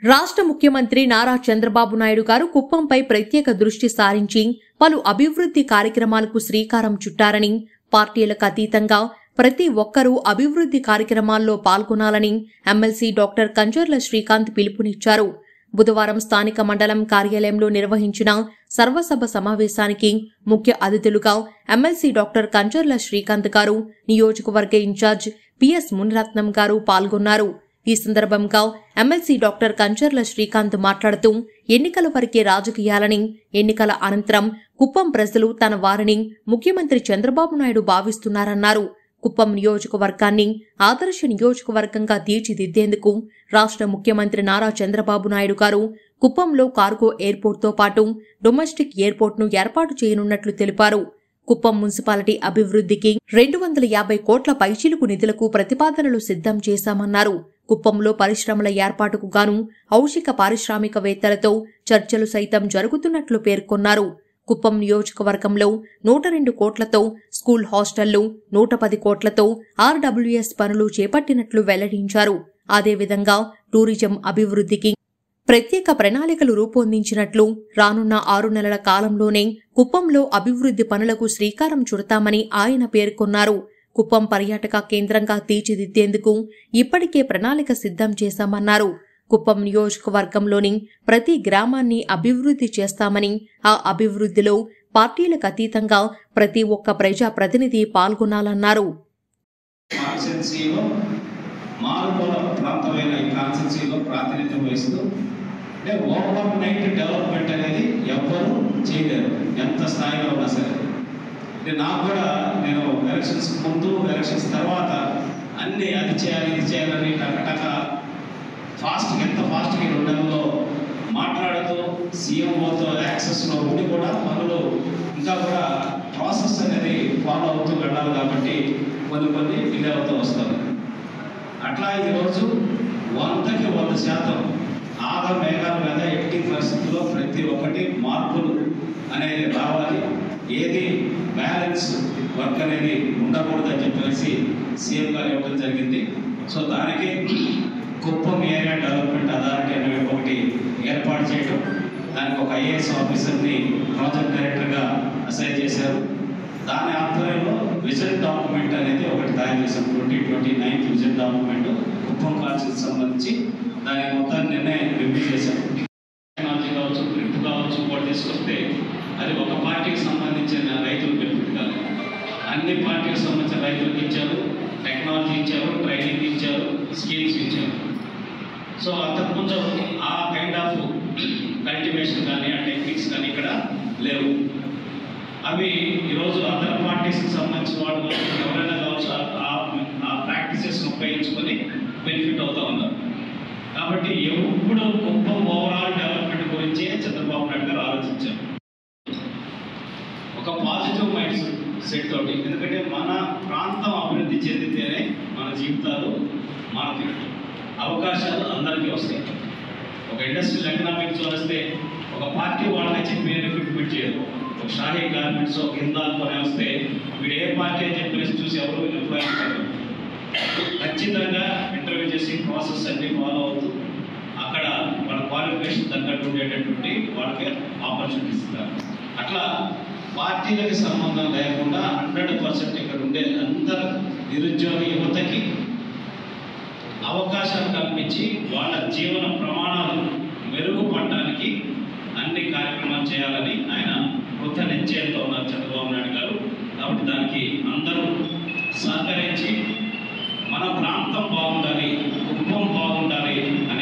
రాష్ట్ర ముఖ్యమంత్రి నారా చంద్రబాబు నాయుడు గారు కుప్పంపై ప్రత్యేక దృష్టి సారించి పలు అభివృద్ధి కార్యక్రమాలకు శ్రీకారం చుట్టారని, పార్టీలకు అతీతంగా ప్రతి ఒక్కరూ అభివృద్ధి కార్యక్రమాల్లో పాల్గొనాలని ఎమ్మెల్సీ డాక్టర్ కంచర్ల శ్రీకాంత్ పిలుపునిచ్చారు. బుధవారం స్థానిక మండలం కార్యాలయంలో నిర్వహించిన సర్వసభ సమావేశానికి ముఖ్య అతిథులుగా ఎమ్మెల్సీ డాక్టర్ కంచర్ల శ్రీకాంత్ గారు, నియోజకవర్గ ఇన్ఛార్జ్ పిఎస్ మునిరత్నం గారు పాల్గొన్నారు. ఈ సందర్భంగా ఎమ్మెల్సీ డాక్టర్ కంచర్ల శ్రీకాంత్ మాట్లాడుతూ ఎన్నికల వరకే రాజకీయాలని, ఎన్నికల అనంతరం కుప్పం ప్రజలు తన వారిని ముఖ్యమంత్రి చంద్రబాబు నాయుడు భావిస్తున్నారన్నారు. కుప్పం నియోజకవర్గాన్ని ఆదర్శ నియోజకవర్గంగా తీర్చిదిద్దేందుకు రాష్ట్ర ముఖ్యమంత్రి నారా చంద్రబాబు నాయుడు గారు కుప్పంలో కార్గో ఎయిర్పోర్ట్తో పాటు డొమెస్టిక్ ఎయిర్పోర్ట్ను ఏర్పాటు చేయనున్నట్లు తెలిపారు. కుప్పం మున్సిపాలిటీ అభివృద్ధికి 250 కోట్ల పైచిలుకు నిధులకు ప్రతిపాదనలు సిద్ధం చేశామన్నారు. కుప్పంలో పరిశ్రమల ఏర్పాటుకు గాను ఔషిక పారిశ్రామికవేత్తలతో చర్చలు సైతం జరుగుతున్నట్లు పేర్కొన్నారు. కుప్పం నియోజకవర్గంలో 102 కోట్లతో స్కూల్ హాస్టళ్లు, 110 కోట్లతో ఆర్డబ్ల్యూఎస్ పనులు చేపట్టినట్లు వెల్లడించారు. అదేవిధంగా టూరిజం అభివృద్ధికి ప్రత్యేక ప్రణాళికలు రూపొందించినట్లు, రానున్న 6 నెలల కాలంలోనే కుప్పంలో అభివృద్ధి పనులకు శ్రీకారం చుడతామని ఆయన పేర్కొన్నారు. కుప్పం పర్యాటక కేంద్రంగా తీర్చిదిద్దేందుకు ఇప్పటికే ప్రణాళిక సిద్ధం చేశామన్నారు. కుప్పం నియోజకవర్గంలోని ప్రతి గ్రామాన్ని అభివృద్ధి చేస్తామని, ఆ అభివృద్ధిలో పార్టీలకు అతీతంగా ప్రతి ఒక్క ప్రజా ప్రతినిధి పాల్గొనాలన్నారు. ఓవర్ నైట్ డెవలప్మెంట్ అనేది ఎవ్వరూ చేయలేరు, ఎంత స్థాయిలో ఉన్నా సరే. నాకు కూడా నేను ఎలక్షన్స్ ముందు, ఎలక్షన్స్ తర్వాత అన్నీ అది చేయాలి, ఇది చేయాలని టక ఎంత ఫాస్ట్గా 2 నెలల్లో మాట్లాడుతూ సీఎంఓతో యాక్సెస్లో ఉండి కూడా పనులు ఇంకా కూడా ప్రాసెస్ అనేది ఫాలో అవుతూ వెళ్ళాలి. కాబట్టి కొన్ని డిలే అవుతూ వస్తుంది. అట్లా ఈరోజు 100కి 100% ఆగ మేఘాల మీద ఎట్టి పరిస్థితుల్లో ప్రతి ఒక్కటి మార్పులు అనేది రావాలి. ఏది బ్యాలెన్స్ వర్క్ అనేది ఉండకూడదని చెప్పేసి సీఎం గారు ఇవ్వడం జరిగింది. సో దానికి కుప్పం ఏరియా డెవలప్మెంట్ అథారిటీ అనే ఒకటి ఏర్పాటు చేయడం, దానికి ఒక ఐఏఎస్ ఆఫీసర్ని ప్రాజెక్ట్ డైరెక్టర్గా అసైన్ చేశారు. దాని ఆధ్వర్యంలో విజన్ డాక్యుమెంట్ అనేది ఒకటి తయారు చేశాం. 2029 విజన్ డాక్యుమెంట్ కుప్పం కాన్స్టిట్యూన్సీకి సంబంధించి దానికి మొత్తాన్ని నిర్ణయం రివ్యూ చేశాం. టెక్నాలజీ కావచ్చు, ప్రింట్ కావచ్చు, కూడా తీసుకొస్తే అది ఒక పార్టీకి సంబంధించిన రైతులు బెనిఫిట్ కాదు, అన్ని పార్టీకి సంబంధించిన రైతులకు ఇచ్చారు. టెక్నాలజీ ఇచ్చారు, ట్రైనింగ్ ఇచ్చారు, స్కీమ్స్ ఇచ్చారు. సో అంతకుముందు ఆ కైండ్ ఆఫ్ కల్టివేషన్ కానీ, ఆ టెక్నిక్స్ కానీ ఇక్కడ లేవు. అవి ఈరోజు అదర్ పార్టీస్కి సంబంధించిన వాళ్ళు ఎవరైనా కావచ్చు ఆ ప్రాక్టీసెస్ని ఉపయోగించుకొని బెనిఫిట్ అవుతూ ఉన్నారు. కాబట్టి ఎప్పుడు కుప్పం ఓవరాల్ డెవలప్మెంట్ గురించి చంద్రబాబు నాయుడు గారు ఆలోచించారు, ఒక పాజిటివ్ మైండ్ సెట్ తోటి. ఎందుకంటే మన ప్రాంతం అభివృద్ధి చెందితేనే మన జీవితాలు, మనకి అవకాశాలు అందరికీ వస్తాయి. ఒక ఇండస్ట్రియల్ ఎకనామిక్స్ వస్తే ఒక పార్టీ వాళ్ళని చెప్పి రిక్రూట్మెంట్ చేయదు. ఒక షాహీ గార్మెంట్స్, ఒక హిందాల్తోనే వస్తే వీడు ఏ పార్టీ అని చెప్పేసి చూసి ఎవరు ఇన్ఫ్లుయెన్స్ చేయరు. ఖచ్చితంగా ఇంటర్వ్యూ చేసి ప్రాసెస్ అన్ని ఫాలో అవుతూ అక్కడ వాళ్ళ క్వాలిఫికేషన్ తగ్గట్టు ఉండేటటువంటి వాళ్ళకి ఆపర్చునిటీస్ ఇస్తారు. అట్లా పార్టీలకు సంబంధం లేకుండా 100% ఇక్కడ ఉండే అందరు నిరుద్యోగ యువతకి అవకాశాలు కల్పించి వాళ్ళ జీవన ప్రమాణాలు మెరుగుపడడానికి అన్ని కార్యక్రమాలు చేయాలని ఆయన కృత నిశ్చయంతో ఉన్నారు చంద్రబాబు నాయుడు గారు. కాబట్టి దానికి అందరూ సహకరించి మన ప్రాంతం బాగుండాలి, కుటుంబం బాగుండాలి